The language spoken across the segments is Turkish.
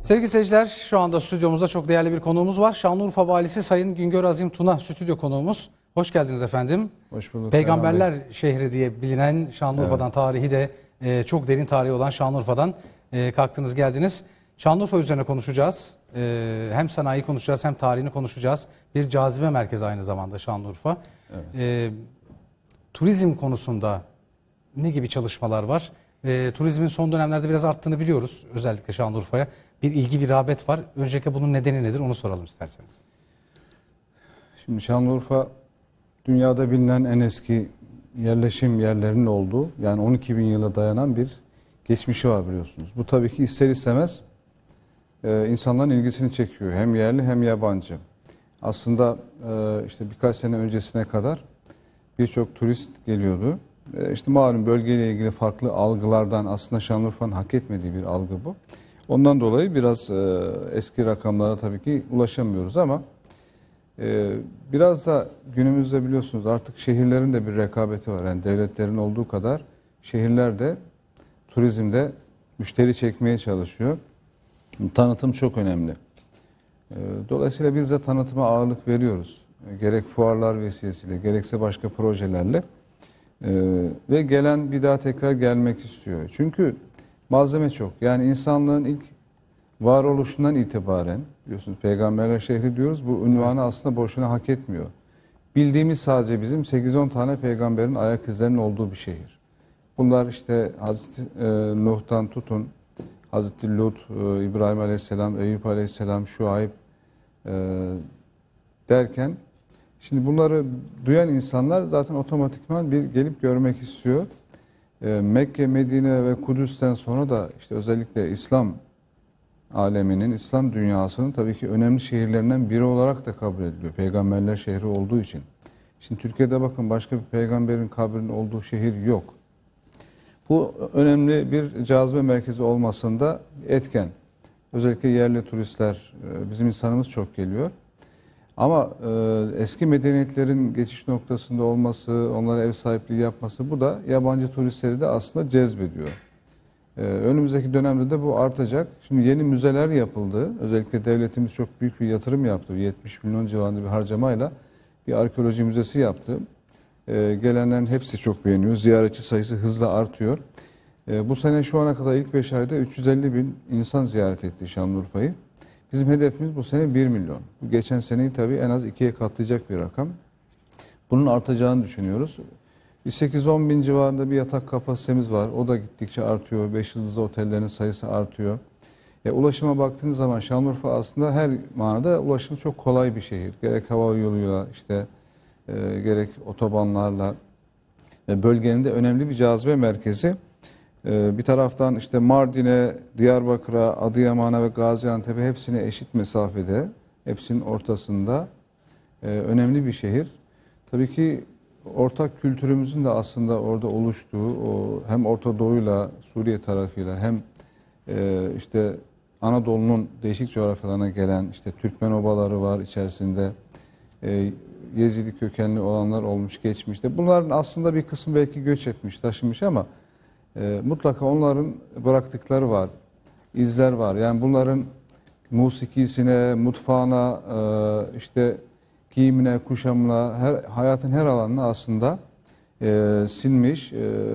Sevgili seyirciler, şu anda stüdyomuzda çok değerli bir konuğumuz var. Şanlıurfa Valisi Sayın Güngör Azim Tuna stüdyo konuğumuz. Hoş geldiniz efendim. Hoş bulduk. Peygamberler şehri diye bilinen Şanlıurfa'dan, evet, tarihi de çok derin tarihi olan Şanlıurfa'dan kalktınız geldiniz. Şanlıurfa üzerine konuşacağız. Hem sanayi konuşacağız hem tarihini konuşacağız. Bir cazibe merkezi aynı zamanda Şanlıurfa. Evet. Turizm konusunda ne gibi çalışmalar var? Turizmin son dönemlerde biraz arttığını biliyoruz. Özellikle Şanlıurfa'ya bir ilgi, bir rağbet var. Öncelikle bunun nedeni nedir? Onu soralım isterseniz. Şimdi Şanlıurfa dünyada bilinen en eski yerleşim yerlerinin olduğu, yani 12 bin yıla dayanan bir geçmişi var biliyorsunuz. Bu tabii ki ister istemez insanların ilgisini çekiyor. Hem yerli hem yabancı. Aslında işte birkaç sene öncesine kadar birçok turist geliyordu. İşte malum bölgeyle ilgili farklı algılardan aslında Şanlıurfa'nın hak etmediği bir algı bu. Ondan dolayı biraz eski rakamlara tabii ki ulaşamıyoruz ama biraz da günümüzde biliyorsunuz artık şehirlerin de bir rekabeti var. Yani devletlerin olduğu kadar şehirler de turizmde müşteri çekmeye çalışıyor. Tanıtım çok önemli. Dolayısıyla biz de tanıtıma ağırlık veriyoruz. Gerek fuarlar vesilesiyle gerekse başka projelerle. Ve gelen bir daha tekrar gelmek istiyor. Çünkü malzeme çok. Yani insanlığın ilk varoluşundan itibaren biliyorsunuz Peygamberler şehri diyoruz. Bu unvanı aslında boşuna hak etmiyor. Bildiğimiz sadece bizim 8-10 tane peygamberin ayak izlerinin olduğu bir şehir. Bunlar işte Hazreti Nuh'tan tutun, Hazreti Lut, İbrahim Aleyhisselam, Eyüp Aleyhisselam, Şuayb derken şimdi bunları duyan insanlar zaten otomatikman bir gelip görmek istiyor. Mekke, Medine ve Kudüs'ten sonra da işte özellikle İslam aleminin, İslam dünyasının tabii ki önemli şehirlerinden biri olarak da kabul ediliyor. Peygamberler şehri olduğu için. Şimdi Türkiye'de bakın başka bir peygamberin kabrinin olduğu şehir yok. Bu önemli bir cazibe merkezi olmasında etken. Özellikle yerli turistler, bizim insanımız çok geliyor. Ama eski medeniyetlerin geçiş noktasında olması, onlara ev sahipliği yapması bu da yabancı turistleri de aslında cezbediyor. Önümüzdeki dönemde de bu artacak. Şimdi yeni müzeler yapıldı. Özellikle devletimiz çok büyük bir yatırım yaptı. 70 milyon civarında bir harcamayla bir arkeoloji müzesi yaptı. Gelenlerin hepsi çok beğeniyor. Ziyaretçi sayısı hızla artıyor. Bu sene şu ana kadar ilk 5 ayda 350 bin insan ziyaret etti Şanlıurfa'yı. Bizim hedefimiz bu sene 1 milyon. Bu geçen seneyi tabii en az 2'ye katlayacak bir rakam. Bunun artacağını düşünüyoruz. 8-10 bin civarında bir yatak kapasitemiz var. O da gittikçe artıyor. 5 yıldızlı otellerin sayısı artıyor. Ulaşıma baktığınız zaman Şanlıurfa aslında her manada ulaşım çok kolay bir şehir. Gerek hava yoluyla işte gerek otobanlarla bölgenin de önemli bir cazibe merkezi. Bir taraftan işte Mardin'e, Diyarbakır'a, Adıyaman'a ve Gaziantep'e hepsine eşit mesafede, hepsinin ortasında önemli bir şehir. Tabii ki ortak kültürümüzün de aslında orada oluştuğu, o hem Orta Doğu'yla, Suriye tarafıyla hem işte Anadolu'nun değişik coğrafyalarına gelen işte Türkmen obaları var içerisinde. Yezidi kökenli olanlar olmuş geçmişte. Bunların aslında bir kısmı belki göç etmiş, taşınmış ama mutlaka onların bıraktıkları var, izler var. Yani bunların musikisine, mutfağına, işte giyimine, kuşamına, hayatın her alanına aslında sinmiş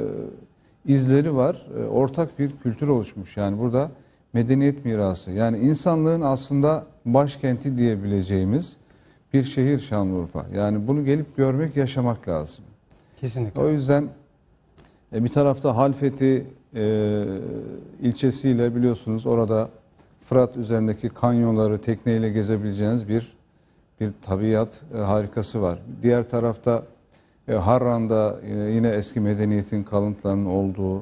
izleri var. Ortak bir kültür oluşmuş. Yani burada medeniyet mirası. Yani insanlığın aslında başkenti diyebileceğimiz bir şehir Şanlıurfa. Yani bunu gelip görmek, yaşamak lazım. Kesinlikle. O yüzden bir tarafta Halfeti ilçesiyle biliyorsunuz orada Fırat üzerindeki kanyonları tekneyle gezebileceğiniz bir tabiat harikası var. Diğer tarafta Harran'da yine eski medeniyetin kalıntılarının olduğu,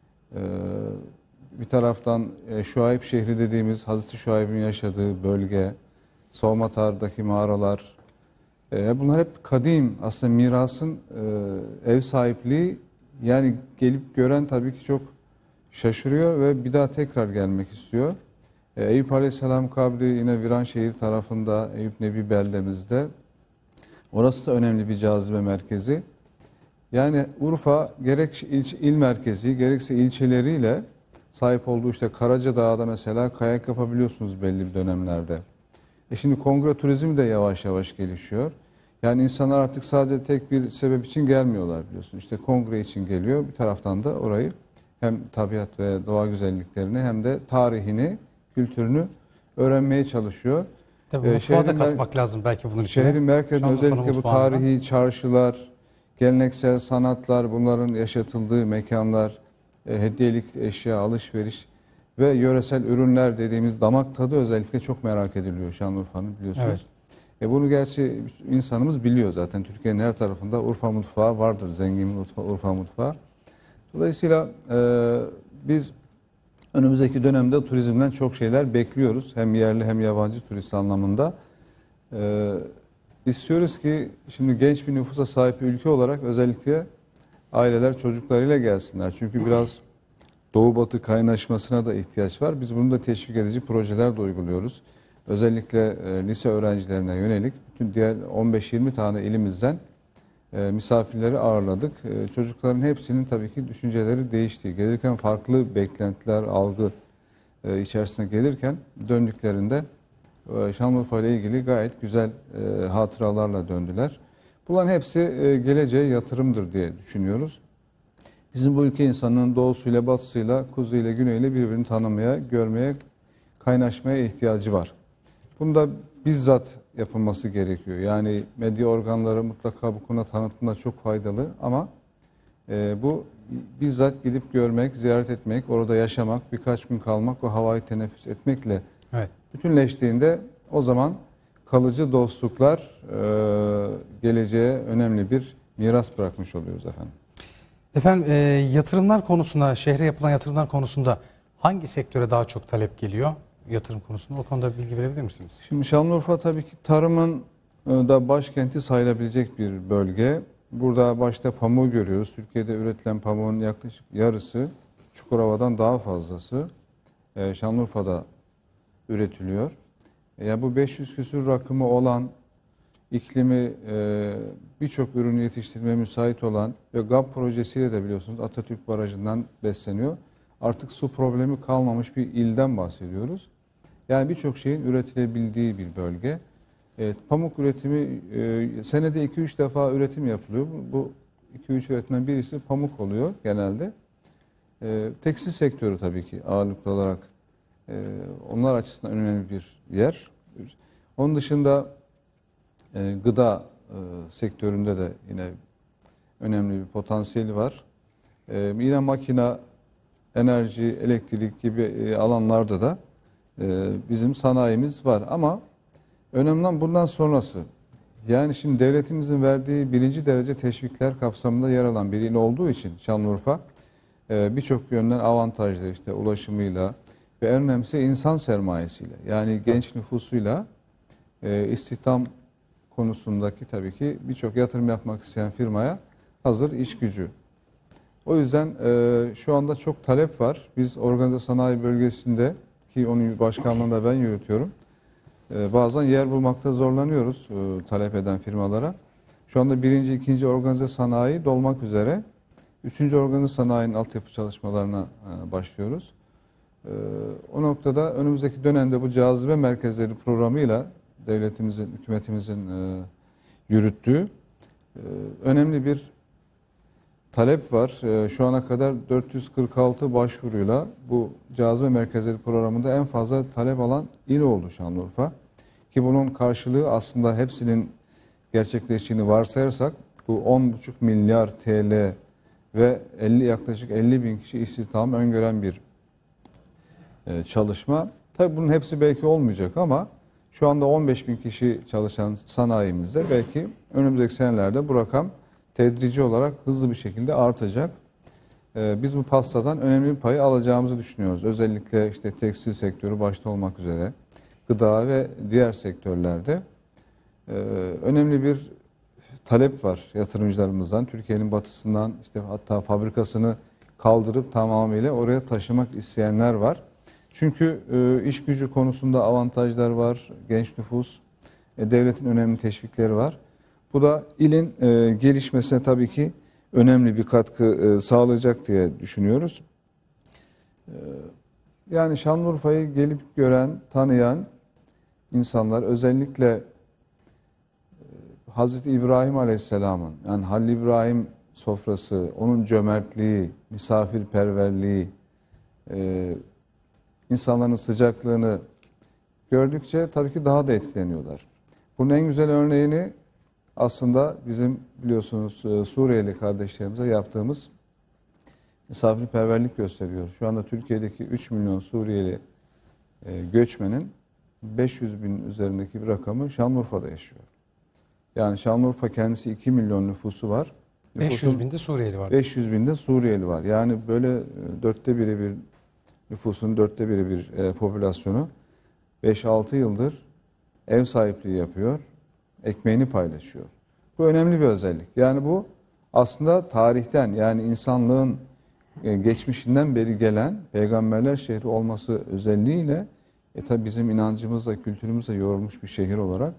bir taraftan Şuayb şehri dediğimiz Hazreti Şuayb'in yaşadığı bölge, Sovmatar'daki mağaralar, bunlar hep kadim aslında mirasın ev sahipliği. Yani gelip gören tabii ki çok şaşırıyor ve bir daha tekrar gelmek istiyor. Eyüp Aleyhisselam kabri yine Viranşehir tarafında, Eyüp Nebi beldemizde. Orası da önemli bir cazibe merkezi. Yani Urfa gerek il merkezi gerekse ilçeleriyle sahip olduğu işte Karacadağ'da mesela kayak yapabiliyorsunuz belli bir dönemlerde. Şimdi kongre turizmi de yavaş yavaş gelişiyor. Yani insanlar artık sadece tek bir sebep için gelmiyorlar biliyorsun. İşte kongre için geliyor. Bir taraftan da orayı hem tabiat ve doğa güzelliklerini hem de tarihini, kültürünü öğrenmeye çalışıyor. Tabii mutfağa da katmak lazım belki bunun için. Şehrin merkezinde özellikle bu tarihi çarşılar, geleneksel sanatlar, bunların yaşatıldığı mekanlar, hediyelik eşya, alışveriş ve yöresel ürünler dediğimiz damak tadı özellikle çok merak ediliyor Şanlıurfa'nın biliyorsunuz. Evet. Bunu gerçi insanımız biliyor zaten. Türkiye'nin her tarafında Urfa mutfağı vardır, zengin Urfa mutfağı. Dolayısıyla biz önümüzdeki dönemde turizmden çok şeyler bekliyoruz. Hem yerli hem yabancı turist anlamında. İstiyoruz ki şimdi genç bir nüfusa sahip ülke olarak özellikle aileler çocuklarıyla gelsinler. Çünkü biraz Doğu Batı kaynaşmasına da ihtiyaç var. Biz bunu da teşvik edici projeler de uyguluyoruz. Özellikle lise öğrencilerine yönelik bütün diğer 15-20 tane ilimizden misafirleri ağırladık. Çocukların hepsinin tabii ki düşünceleri değişti. Gelirken farklı beklentiler, algı içerisine gelirken döndüklerinde Şanlıurfa ile ilgili gayet güzel hatıralarla döndüler. Bunların hepsi geleceğe yatırımdır diye düşünüyoruz. Bizim bu ülke insanının doğusuyla, batısıyla, kuzuyla, güneyle birbirini tanımaya, görmeye, kaynaşmaya ihtiyacı var. Bunu da bizzat yapılması gerekiyor. Yani medya organları mutlaka bu konuda tanıtımda çok faydalı ama bu bizzat gidip görmek, ziyaret etmek, orada yaşamak, birkaç gün kalmak, o havayı teneffüs etmekle bütünleştiğinde o zaman kalıcı dostluklar geleceğe önemli bir miras bırakmış oluyoruz efendim. Efendim yatırımlar konusunda, şehre yapılan yatırımlar konusunda hangi sektöre daha çok talep geliyor? Yatırım konusunda o konuda bilgi verebilir misiniz? Şimdi Şanlıurfa tabii ki tarımın da başkenti sayılabilecek bir bölge. Burada başta pamuğu görüyoruz. Türkiye'de üretilen pamuğun yaklaşık yarısı Çukurova'dan daha fazlası Şanlıurfa'da üretiliyor. Yani bu 500 küsur rakımı olan, iklimi birçok ürünü yetiştirmeye müsait olan ve GAP projesiyle de biliyorsunuz Atatürk Barajı'ndan besleniyor. Artık su problemi kalmamış bir ilden bahsediyoruz. Yani birçok şeyin üretilebildiği bir bölge. Pamuk üretimi senede 2-3 defa üretim yapılıyor. Bu 2-3 üretimden birisi pamuk oluyor genelde. Tekstil sektörü tabii ki ağırlıklı olarak onlar açısından önemli bir yer. Onun dışında gıda sektöründe de yine önemli bir potansiyeli var. Yine makina, enerji, elektrik gibi alanlarda da bizim sanayimiz var ama önemli olan bundan sonrası. Yani şimdi devletimizin verdiği birinci derece teşvikler kapsamında yer alan bir il olduğu için Şanlıurfa birçok yönden avantajlı işte ulaşımıyla ve en önemlisi insan sermayesiyle yani genç nüfusuyla istihdam konusundaki tabii ki birçok yatırım yapmak isteyen firmaya hazır iş gücü. O yüzden şu anda çok talep var. Biz organize sanayi bölgesinde ki onun başkanlığını da ben yürütüyorum. Bazen yer bulmakta zorlanıyoruz talep eden firmalara. Şu anda birinci, ikinci organize sanayi dolmak üzere. Üçüncü organize sanayinin altyapı çalışmalarına başlıyoruz. O noktada önümüzdeki dönemde bu cazibe merkezleri programıyla devletimizin, hükümetimizin yürüttüğü önemli bir talep var. Şu ana kadar 446 başvuruyla bu cazibe merkezleri programında en fazla talep alan il oldu Şanlıurfa. Ki bunun karşılığı aslında hepsinin gerçekleştiğini varsayarsak bu 10,5 milyar TL ve yaklaşık 50 bin kişi istihdamı öngören bir çalışma. Tabii bunun hepsi belki olmayacak ama şu anda 15 bin kişi çalışan sanayimizde belki önümüzdeki senelerde bu rakam tedrici olarak hızlı bir şekilde artacak. Biz bu pastadan önemli bir payı alacağımızı düşünüyoruz. Özellikle işte tekstil sektörü başta olmak üzere gıda ve diğer sektörlerde önemli bir talep var yatırımcılarımızdan. Türkiye'nin batısından işte hatta fabrikasını kaldırıp tamamıyla oraya taşımak isteyenler var. Çünkü iş gücü konusunda avantajlar var, genç nüfus, devletin önemli teşvikleri var. Bu da ilin gelişmesine tabii ki önemli bir katkı sağlayacak diye düşünüyoruz. Yani Şanlıurfa'yı gelip gören, tanıyan insanlar, özellikle Hazreti İbrahim Aleyhisselam'ın, yani Halil İbrahim sofrası, onun cömertliği, misafirperverliği, insanların sıcaklığını gördükçe tabii ki daha da etkileniyorlar. Bunun en güzel örneğini aslında bizim biliyorsunuz Suriyeli kardeşlerimize yaptığımız misafirperverlik gösteriyor. Şu anda Türkiye'deki 3 milyon Suriyeli göçmenin 500 bin üzerindeki bir rakamı Şanlıurfa'da yaşıyor. Yani Şanlıurfa kendisi 2 milyon nüfusu var. 500 binde Suriyeli var. 500 binde Suriyeli var. Yani böyle dörtte biri bir nüfusun dörtte biri bir popülasyonu 5-6 yıldır ev sahipliği yapıyor, ekmeğini paylaşıyor. Bu önemli bir özellik. Yani bu aslında tarihten, yani insanlığın geçmişinden beri gelen peygamberler şehri olması özelliğiyle tabi bizim inancımızla, kültürümüzle yoğrulmuş bir şehir olarak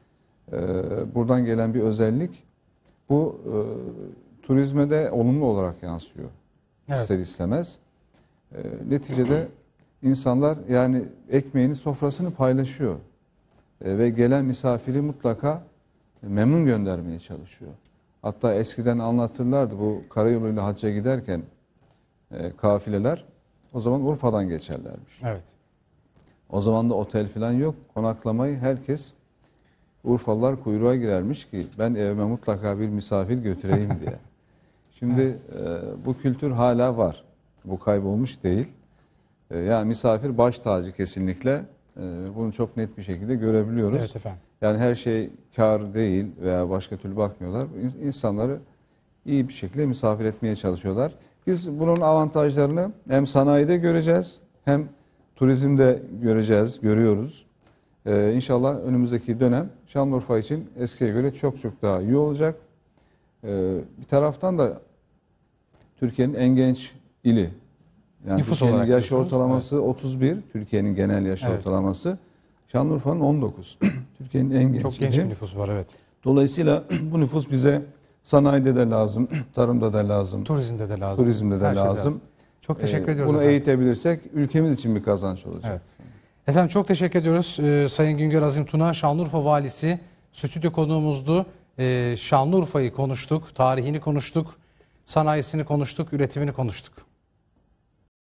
buradan gelen bir özellik. Bu turizme de olumlu olarak yansıyor. Evet. İster istemez. Neticede insanlar yani ekmeğini, sofrasını paylaşıyor. Ve gelen misafiri mutlaka memnun göndermeye çalışıyor. Hatta eskiden anlatırlardı, bu karayoluyla hacca giderken kafileler o zaman Urfa'dan geçerlermiş. Evet. O zaman da otel falan yok. Konaklamayı herkes, Urfalılar kuyruğa girermiş ki ben evime mutlaka bir misafir götüreyim diye. Şimdi bu kültür hala var. Bu kaybolmuş değil. Yani misafir baş tacı kesinlikle. Bunu çok net bir şekilde görebiliyoruz. Evet efendim. Yani her şey kar değil veya başka türlü bakmıyorlar. İnsanları iyi bir şekilde misafir etmeye çalışıyorlar. Biz bunun avantajlarını hem sanayide göreceğiz, hem turizmde görüyoruz. İnşallah önümüzdeki dönem Şanlıurfa için eskiye göre çok çok daha iyi olacak. Bir taraftan da Türkiye'nin en genç ili. Yani nüfus Türkiye'nin olarak yaş diyorsunuz. ortalaması 31, Türkiye'nin genel yaş ortalaması. Şanlıurfa'nın 19. Türkiye'nin en genç çok genç bir nüfus var, evet. Dolayısıyla bu nüfus bize sanayide de lazım, tarımda da lazım, Turizmde de lazım. turizmde de lazım. Çok teşekkür ediyoruz Bunu efendim. eğitebilirsek ülkemiz için bir kazanç olacak. Evet. Efendim çok teşekkür ediyoruz. Sayın Güngör Azim Tuna, Şanlıurfa Valisi stüdyo konuğumuzdu. Şanlıurfa'yı konuştuk, tarihini konuştuk, sanayisini konuştuk, üretimini konuştuk.